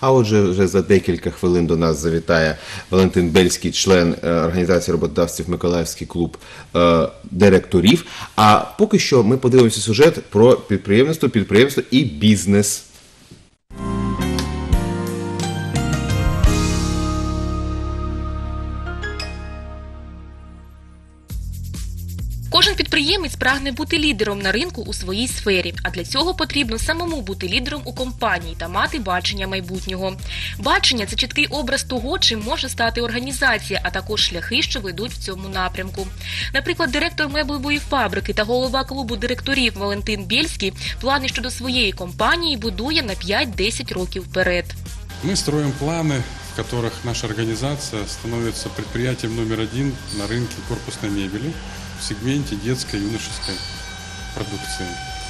А отже, вже за декілька хвилин до нас завітає Валентин Бельський, член організації роботодавців Миколаївський клуб директорів. А поки що ми подивимося сюжет про підприємство і бізнес. Кожен підприємець прагне бути лідером на ринку у своїй сфері, а для цього потрібно самому бути лідером у компанії та мати бачення майбутнього. Бачення – це чіткий образ того, чим може стати організація, а також шляхи, що ведуть в цьому напрямку. Наприклад, директор меблевої фабрики та голова клубу директорів Валентин Бельський плани щодо своєї компанії будує на 5-10 років вперед. Мы строим планы, в которых наша организация становится предприятием номер один на рынке корпусной мебели в сегменте детской и юношеской продукции.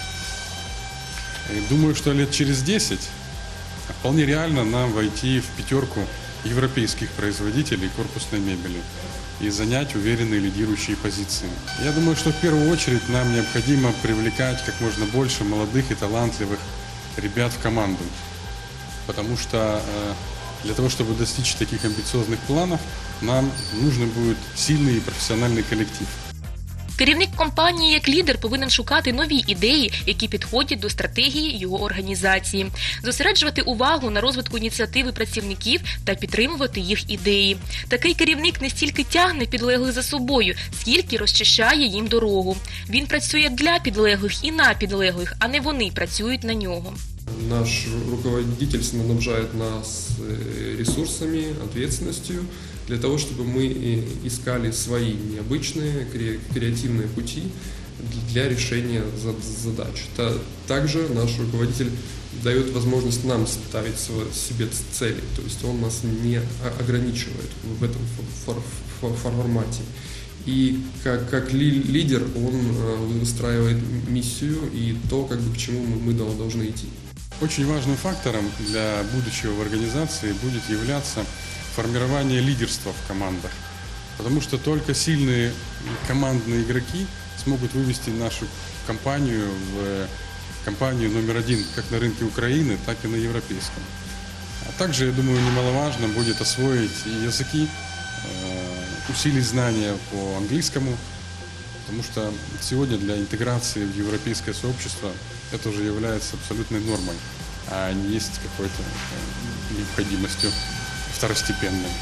И думаю, что лет через 10 вполне реально нам войти в пятерку европейских производителей корпусной мебели и занять уверенные лидирующие позиции. Я думаю, что в первую очередь нам необходимо привлекать как можно больше молодых и талантливых ребят в команду. Потому что для того, чтобы достичь таких амбициозных планов, нам нужен будет сильный и профессиональный коллектив. Керівник компанії як лідер повинен шукати нові ідеї, які підходять до стратегії його організації, зосереджувати увагу на розвитку ініціативи працівників та підтримувати їх ідеї. Такий керівник не стільки тягне підлеглих за собою, скільки розчищає їм дорогу. Він працює для підлеглих і на підлеглих, а не вони працюють на нього. Наш руководитель снабжает нас ресурсами, ответственностью для того, чтобы мы искали свои необычные, креативные пути для решения задач. Также наш руководитель дает возможность нам ставить себе цели, то есть он нас не ограничивает в этом формате. И как лидер он выстраивает миссию и то, к чему мы должны идти. Очень важным фактором для будущего в организации будет являться формирование лидерства в командах. Потому что только сильные командные игроки смогут вывести нашу компанию в компанию номер один как на рынке Украины, так и на европейском. А также, я думаю, немаловажно будет освоить языки, усилить знания по английскому, потому что сегодня для интеграции в европейское сообщество это уже является абсолютной нормой, а не есть какой-то необходимостью второстепенной.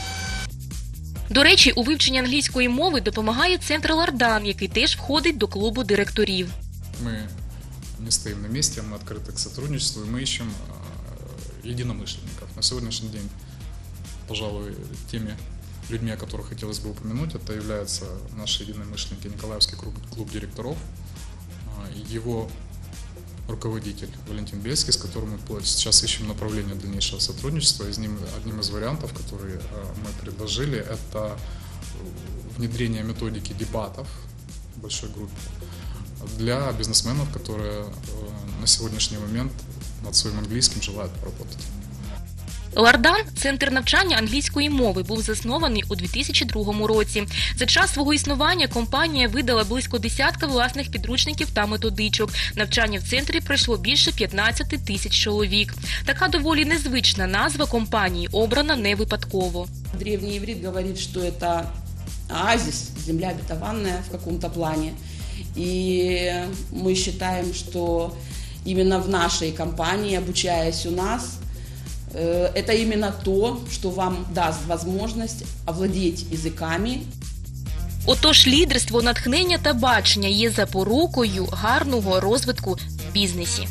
До речі, у вивченні англійської мови допомагає центр «Лардан», який теж входить до клубу директорів. Мы не стоим на месте, мы открыты к сотрудничеству, и мы ищем единомышленников. На сегодняшний день, пожалуй, теми людьми, о которых хотелось бы упомянуть, это являются наши единомышленники Николаевский клуб директоров, его руководитель Валентин Бельский, с которым мы сейчас ищем направление дальнейшего сотрудничества. Одним из вариантов, которые мы предложили, это внедрение методики дебатов в большой группе для бизнесменов, которые на сегодняшний момент над своим английским желают поработать. «Лардан» – центр навчання англійської мови, був заснований у 2002 році. За час свого існування компанія видала близько десятка власних підручників та методичок. Навчання в центрі пройшло більше 15 тисяч чоловік. Така доволі незвична назва компанії обрана не випадково. Древний иврит говорит, что это оазис, земля обетованная в каком-то плане. И мы считаем, что именно в нашей компании, обучаясь у нас, это именно то, что вам даст возможность овладеть языками. Отож, лідерство, натхнення та бачення є запорукою гарного розвитку в бізнесі.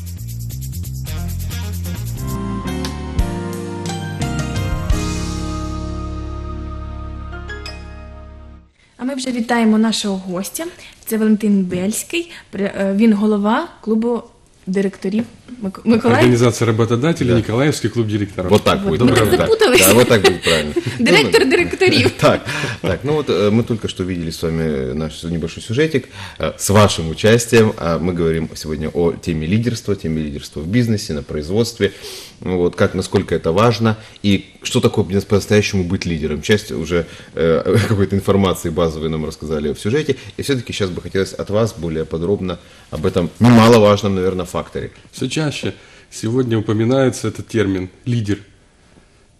А ми вже вітаємо нашого гостя. Це Валентин Бельський, він голова клубу директорів Миколаїв. Организация работодателей, Николаевский клуб директоров. Вот так будет. Мы так запутались. Да, вот так будет правильно. Директор директорів. Так, ну вот мы только что видели с вами наш небольшой сюжетик с вашим участием. Мы говорим сегодня о теме лидерства в бизнесе, на производстве. Вот, насколько это важно и что такое по-настоящему быть лидером. Часть уже какой-то информации базовой нам рассказали в сюжете. И все-таки сейчас бы хотелось от вас более подробно об этом немаловажном, наверное, факторе. Все чаще сегодня упоминается этот термин «лидер».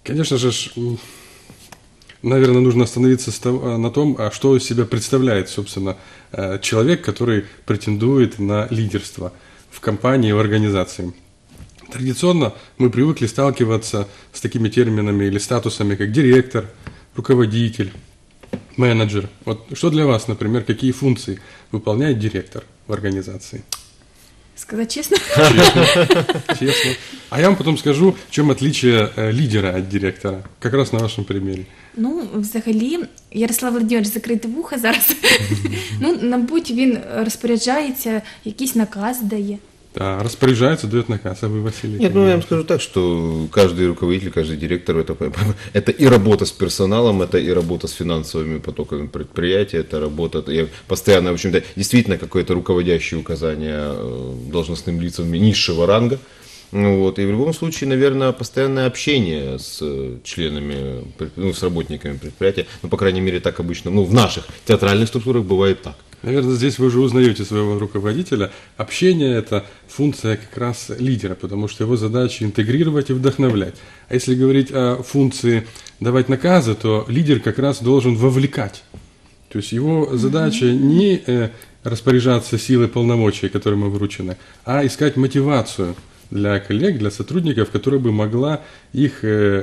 Конечно же, наверное, нужно остановиться на том, что из себя представляет, собственно, человек, который претендует на лидерство в компании, в организации. Традиционно мы привыкли сталкиваться с такими терминами или статусами, как директор, руководитель, менеджер. Вот что для вас, например, какие функции выполняет директор в организации? Сказати чесно? Честно. А я вам потом скажу, в чем отличие лидера от директора, как раз на вашем примере. Ну, взагалі, Ярослав Володимирович, закрите вуха зараз. Ну, мабуть, він розпоряджається, якийсь наказ дає. Да, распоряжается, дает наказ, а вы, Василий? Нет, ну я вам скажу так, что каждый руководитель, каждый директор, это и работа с персоналом, это и работа с финансовыми потоками предприятия, это работа, постоянно, в общем-то, действительно какое-то руководящее указание должностным лицам низшего ранга. Вот, и в любом случае, наверное, постоянное общение с членами, ну, с работниками предприятия, ну, по крайней мере, так обычно, ну, в наших театральных структурах бывает так. Наверное, здесь вы уже узнаете своего руководителя. Общение – это функция как раз лидера, потому что его задача интегрировать и вдохновлять. А если говорить о функции давать наказы, то лидер как раз должен вовлекать. То есть его задача не распоряжаться силой полномочий, которым мы вручены, а искать мотивацию для коллег, для сотрудников, которая бы могла их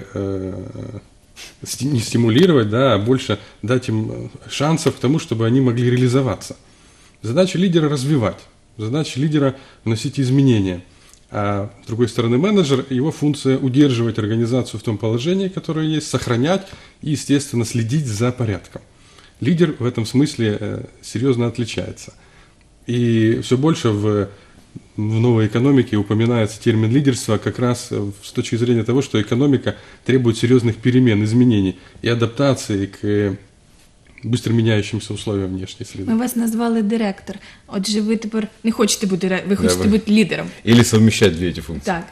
не стимулировать, да, а больше дать им шансов к тому, чтобы они могли реализоваться. Задача лидера – развивать, задача лидера – вносить изменения. А с другой стороны, менеджер, его функция – удерживать организацию в том положении, которое есть, сохранять и, естественно, следить за порядком. Лидер в этом смысле серьезно отличается. И все больше в новой экономике упоминается термин лидерства как раз с точки зрения того, что экономика требует серьезных перемен, изменений и адаптации к быстро меняющимся условиям внешней среды. Ми вас назвали директор. Отже, ви тепер не хочете бути ви хочете бути лідером. Или совмещать две эти функции. Так.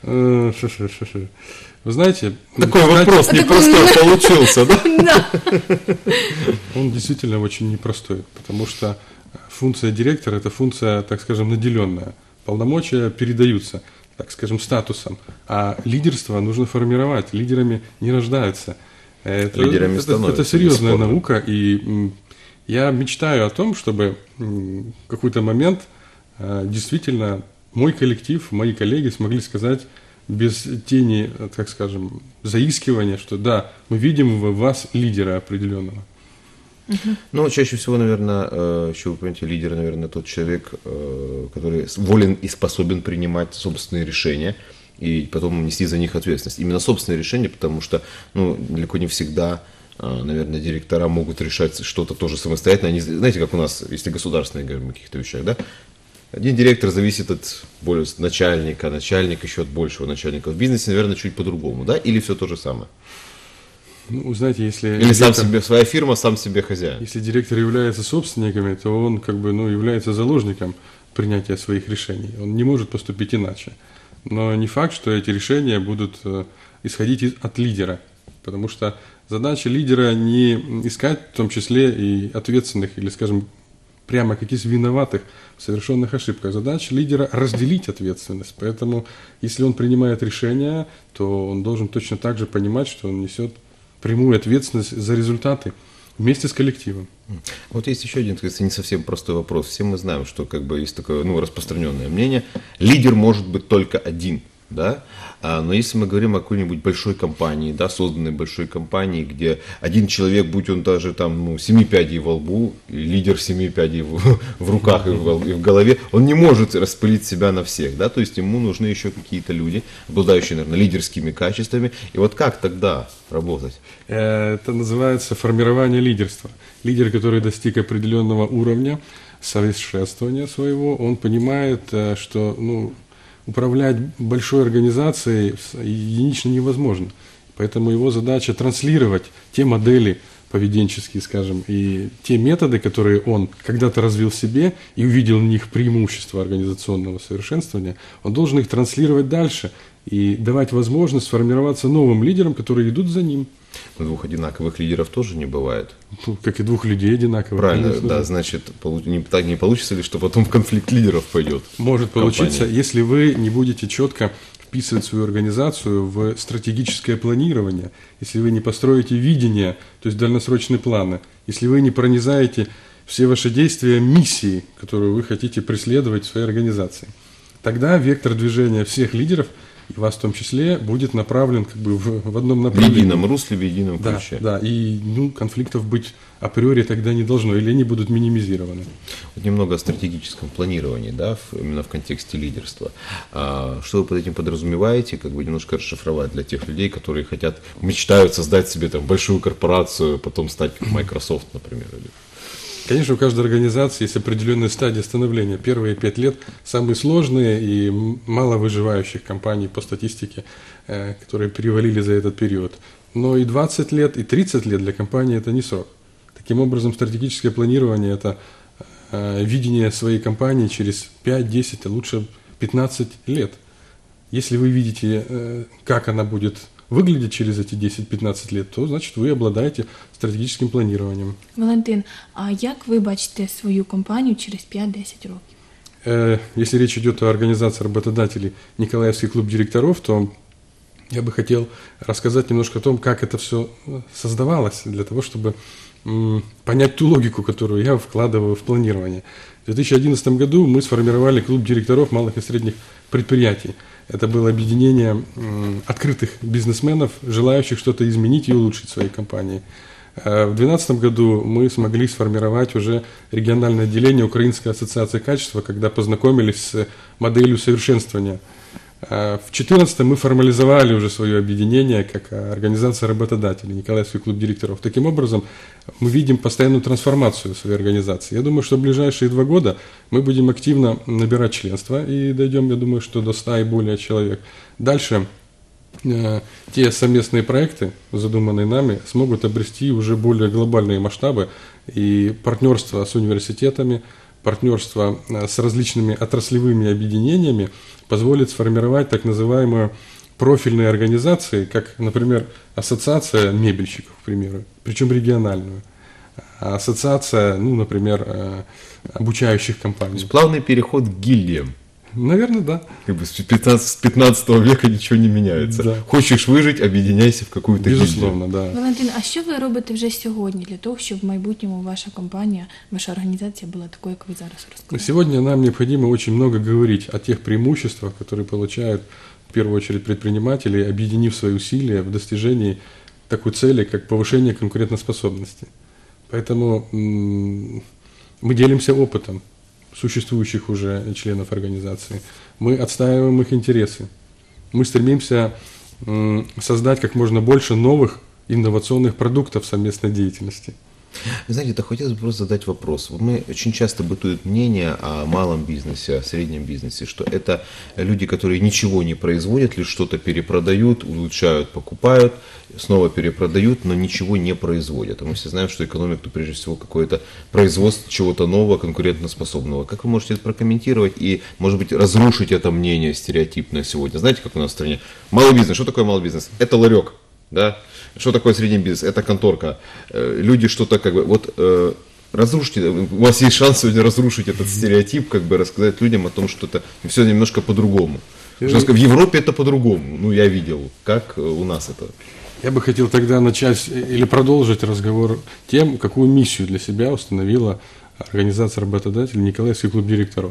Вы знаете... Такой вопрос непростой получился, да? Да. Он действительно очень непростой, потому что функция директора – это функция, так скажем, наделенная. Полномочия передаются, так скажем, статусом, а лидерство нужно формировать. Лидерами не рождаются. Лидерами становятся. Это серьезная наука, и я мечтаю о том, чтобы в какой-то момент действительно мой коллектив, мои коллеги смогли сказать без тени, так скажем, заискивания, что да, мы видим в вас лидера определенного. Ну, чаще всего, наверное, еще вы понимаете, лидер, наверное, тот человек, который волен и способен принимать собственные решения и потом нести за них ответственность. Именно собственные решения, потому что, ну, далеко не всегда, наверное, директора могут решать что-то тоже самостоятельно. Они, знаете, как у нас, если государственные говорим о каких-то вещах, да? Один директор зависит от более начальника, начальник еще от большего начальника. В бизнесе, наверное, чуть по-другому, да? Или все то же самое? Ну, знаете, если... Или директор, сам себе, своя фирма, сам себе хозяин. Если директор является собственником, то он как бы, ну, является заложником принятия своих решений. Он не может поступить иначе. Но не факт, что эти решения будут исходить от лидера. Потому что задача лидера не искать в том числе и ответственных, или, скажем, прямо каких-то виноватых в совершенных ошибках. Задача лидера – разделить ответственность. Поэтому, если он принимает решения, то он должен точно так же понимать, что он несет прямую ответственность за результаты вместе с коллективом. Вот есть еще один, кстати, не совсем простой вопрос. Все мы знаем, что как бы есть такое, ну, распространенное мнение. Лидер может быть только один, да? Но если мы говорим о какой-нибудь большой компании, да, созданной большой компании, где один человек, будь он даже там, ну, 7 пядей во лбу, лидер 7 пядей в руках и в голове, он не может распылить себя на всех, да, то есть ему нужны еще какие-то люди, обладающие, наверное, лидерскими качествами. И вот как тогда работать? Это называется формирование лидерства. Лидер, который достиг определенного уровня совершенствования своего, он понимает, что, ну, управлять большой организацией единично невозможно. Поэтому его задача транслировать те модели поведенческие, скажем, и те методы, которые он когда-то развил в себе и увидел в них преимущество организационного совершенствования, он должен их транслировать дальше и давать возможность сформироваться новым лидерам, которые идут за ним. Но двух одинаковых лидеров тоже не бывает. Как и двух людей одинаковых. Правильно, да, значит, так не получится ли, что потом в конфликт лидеров пойдет? Может получиться, если вы не будете четко вписывать свою организацию в стратегическое планирование, если вы не построите видение, то есть дальносрочные планы, если вы не пронизаете все ваши действия миссии, которую вы хотите преследовать в своей организации, тогда вектор движения всех лидеров, и вас в том числе, будет направлен как бы в одном В направлении. едином русле, в едином Да, ключе. да, и конфликтов быть априори тогда не должно, или они будут минимизированы. Вот немного о стратегическом планировании, да, именно в контексте лидерства. Что вы под этим подразумеваете, как бы немножко расшифровать для тех людей, которые мечтают создать себе там большую корпорацию, потом стать как Microsoft, например, или... Конечно, у каждой организации есть определенные стадии становления. Первые 5 лет самые сложные и мало выживающих компаний по статистике, которые перевалили за этот период. Но и 20 лет, и 30 лет для компании – это не срок. Таким образом, стратегическое планирование – это видение своей компании через 5, 10, а лучше 15 лет. Если вы видите, как она будет выглядеть через эти 10-15 лет, то, значит, вы обладаете стратегическим планированием. Валентин, а як ви бачите свою компанію через 5-10 років? Если речь идет о организации работодателей Николаевский клуб директоров, то я бы хотел рассказать немножко о том, как это все создавалось, для того, чтобы понять ту логику, которую я вкладываю в планирование. В 2011 году мы сформировали клуб директоров малых и средних предприятий. Это было объединение открытых бизнесменов, желающих что-то изменить и улучшить в своей компании. В 2012 году мы смогли сформировать уже региональное отделение Украинской ассоциации качества, когда познакомились с моделью совершенствования. В 2014 мы формализовали уже свое объединение как организация работодателей, Николаевский клуб директоров. Таким образом, мы видим постоянную трансформацию своей организации. Я думаю, что в ближайшие 2 года мы будем активно набирать членство и дойдем, я думаю, что до 100 и более человек. Дальше те совместные проекты, задуманные нами, смогут обрести уже более глобальные масштабы и партнерство с университетами, партнерство с различными отраслевыми объединениями позволит сформировать так называемые профильные организации, как, например, ассоциация мебельщиков, к примеру, причем региональную, ассоциация, например, обучающих компаний. То есть плавный переход к гильдиям. Наверное, да. Как бы с 15 века ничего не меняется. Да. Хочешь выжить, объединяйся в какую-то Безусловно, гильдию. да. Валентин, а що ви робите вже сьогодні для того, щоб в майбутньому ваша компанія, ваша організація була такою, як ви зараз розказали? Сегодня нам необходимо очень много говорить о тех преимуществах, которые получают в первую очередь предприниматели, объединив свои усилия в достижении такой цели, как повышение конкурентоспособности. Поэтому мы делимся опытом существующих уже членов организации. Мы отстаиваем их интересы. Мы стремимся создать как можно больше новых инновационных продуктов совместной деятельности. Вы знаете, это хотелось бы просто задать вопрос. Мы очень часто бытует мнение о малом бизнесе, о среднем бизнесе, что это люди, которые ничего не производят, лишь что-то перепродают, улучшают, покупают, снова перепродают, но ничего не производят. А мы все знаем, что экономика, то прежде всего какое-то производство чего-то нового, конкурентоспособного. Как вы можете это прокомментировать и, может быть, разрушить это мнение стереотипное сегодня? Знаете, как у нас в стране? Малый бизнес. Что такое малый бизнес? Это ларек. Да? Что такое средний бизнес? Это конторка. Люди что-то как бы... разрушите, у вас есть шанс сегодня разрушить этот стереотип, как бы рассказать людям о том, что это все немножко по-другому. В Европе это по-другому. Я видел, как у нас это. Я бы хотел тогда начать или продолжить разговор тем, какую миссию для себя установила организация работодателей Николаевский клуб директоров.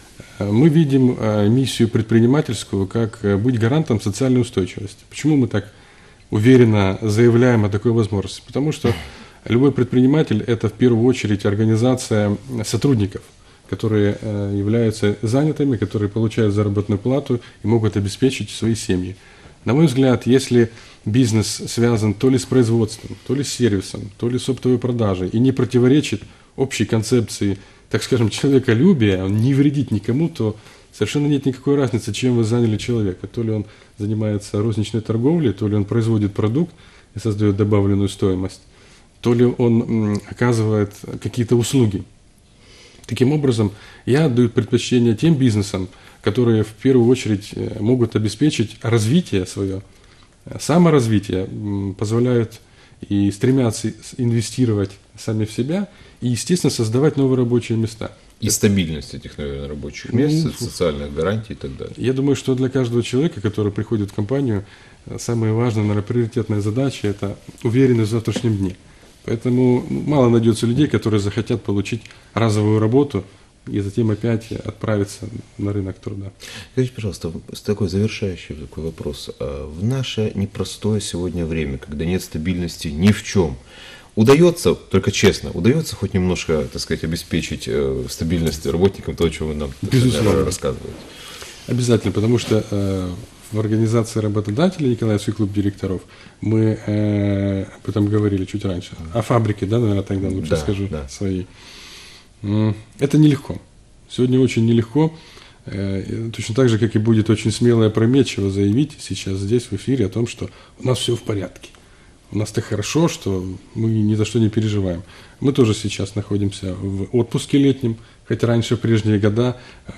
Мы видим миссию предпринимательскую как быть гарантом социальной устойчивости. Почему мы так уверенно заявляем о такой возможности? Потому что любой предприниматель – это в первую очередь организация сотрудников, которые являются занятыми, которые получают заработную плату и могут обеспечить свои семьи. На мой взгляд, если бизнес связан то ли с производством, то ли с сервисом, то ли с оптовой продажей и не противоречит общей концепции, так скажем, человеколюбия, он не вредит никому, то совершенно нет никакой разницы, чем вы заняли человека. То ли он занимается розничной торговлей, то ли он производит продукт и создает добавленную стоимость, то ли он оказывает какие-то услуги. Таким образом, я отдаю предпочтение тем бизнесам, которые в первую очередь могут обеспечить развитие свое, саморазвитие, позволяют и стремятся инвестировать сами в себя и, естественно, создавать новые рабочие места. И стабильность этих, наверное, рабочих мест, социальных гарантий и так далее. Я думаю, что для каждого человека, который приходит в компанию, самая важная, наверное, приоритетная задача – это уверенность в завтрашнем дне. Поэтому мало найдется людей, которые захотят получить разовую работу и затем опять отправиться на рынок труда. Скажите, пожалуйста, такой завершающий такой вопрос. В наше непростое сегодня время, когда нет стабильности ни в чем, удается, только честно, удается хоть немножко, так сказать, обеспечить стабильность работникам, то, о чем вы нам рассказываете? Обязательно, потому что в организации работодателей Николаевский клуб директоров мы об этом говорили чуть раньше. О фабрике, да, наверное, тогда лучше скажу своей. Это нелегко. Сегодня очень нелегко. Точно так же, как и будет очень смело и опрометчиво заявить сейчас здесь в эфире о том, что у нас все в порядке. У нас так хорошо, что мы ни за что не переживаем. Мы тоже сейчас находимся в отпуске летнем, хотя раньше, в прежние года,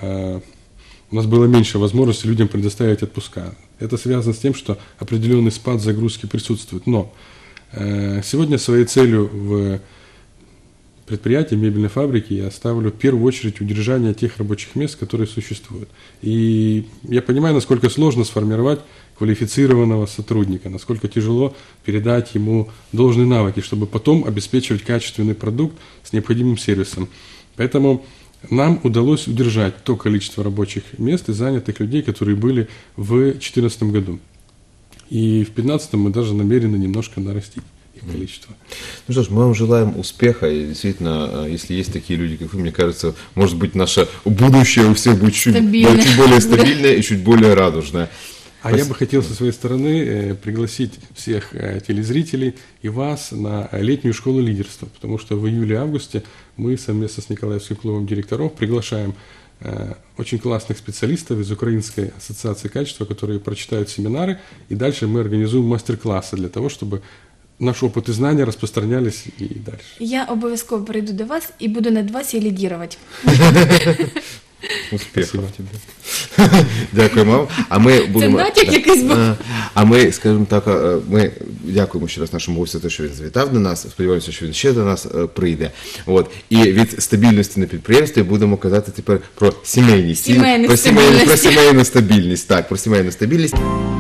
у нас было меньше возможности людям предоставить отпуска. Это связано с тем, что определенный спад загрузки присутствует. Но сегодня своей целью в предприятии, мебельной фабрики я ставлю в первую очередь удержание тех рабочих мест, которые существуют. И я понимаю, насколько сложно сформировать квалифицированного сотрудника, насколько тяжело передать ему должные навыки, чтобы потом обеспечивать качественный продукт с необходимым сервисом. Поэтому нам удалось удержать то количество рабочих мест и занятых людей, которые были в 2014 году. И в 2015 мы даже намерены немножко нарастить их количество. Ну что ж, мы вам желаем успеха. И действительно, если есть такие люди, как вы, мне кажется, может быть, наше будущее у всех будет чуть более стабильное и чуть более радужное. А я бы хотел со своей стороны пригласить всех телезрителей и вас на летнюю школу лидерства, потому что в июле-августе мы совместно с Николаевским клубом директоров приглашаем очень классных специалистов из Украинской ассоциации качества, которые прочитают семинары, и дальше мы организуем мастер-классы для того, чтобы наш опыт и знания распространялись и дальше. Я обов'язково прийду до вас і буду над вас і лідірувати. Успіхів тебе. Дякуємо вам. А ми будемо... Це натяк якийсь був. А ми, скажімо так, ми дякуємо ще раз нашому гостю за те, що він завітав до нас. Сподіваємося, що він ще до нас прийде. От. І від стабільності на підприємстві будемо казати тепер про сімейність. Сімейну стабільність. Про сімейну стабільність. Так, про сімейну стабільність.